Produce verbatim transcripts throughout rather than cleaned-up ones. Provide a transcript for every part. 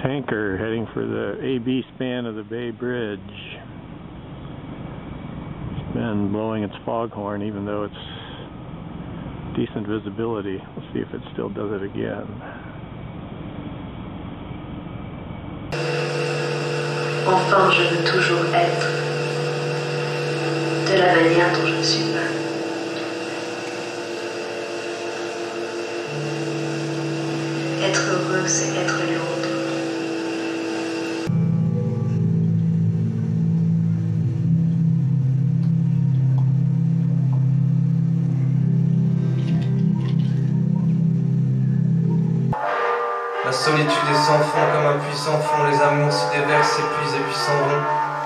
Tanker heading for the A B span of the Bay Bridge. It's been blowing its foghorn even though it's decent visibility. Let's see if it still does it again. Enfant, je veux toujours être de la manière dont je ne suis pas. Être heureux, c'est être l'autre. La solitude est sans fond comme un puits sans fond, les amours s'y déversent, s'épuisent et puis s'en vont.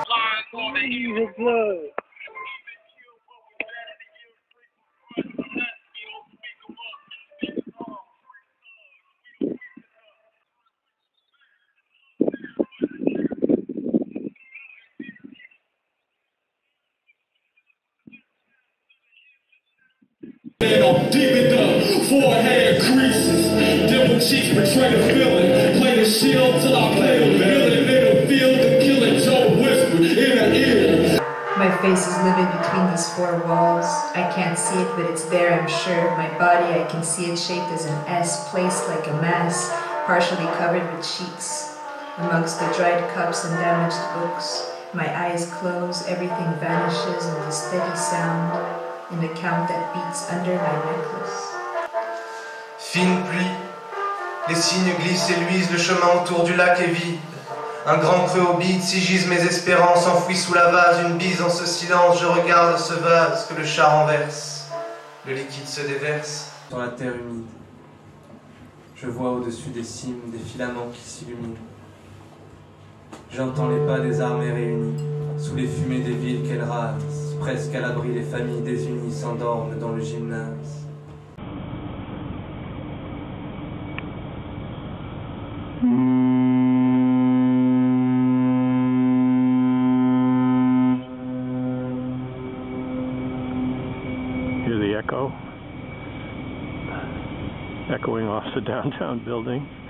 I'm deep in the forehead creases, dimple cheeks betray the feeling, play the shield till I play the villain, in the field the killing Joe whispered in her ear. My face is livid between these four walls. I can't see it, but it's there, I'm sure. My body, I can see it shaped as an S, placed like a mass, partially covered with cheeks. Amongst the dried cups and damaged books, my eyes close, everything vanishes in the steady sound. In the count that beats under my necklace. Fine pluie, les signes glissent et luisent, le chemin autour du lac est vide. Un grand creux au bide, si gisent mes espérances, enfouies sous la vase, une bise en ce silence, je regarde ce vase que le chat renverse. Le liquide se déverse. Dans la terre humide, je vois au-dessus des cimes des filaments qui s'illuminent. J'entends les pas des armées réunies, sous les fumées des villes qu'elles rasent. Presque à l'abri, les familles désunies s'endorment dans le gymnase. Hear the echo, echoing off the downtown building.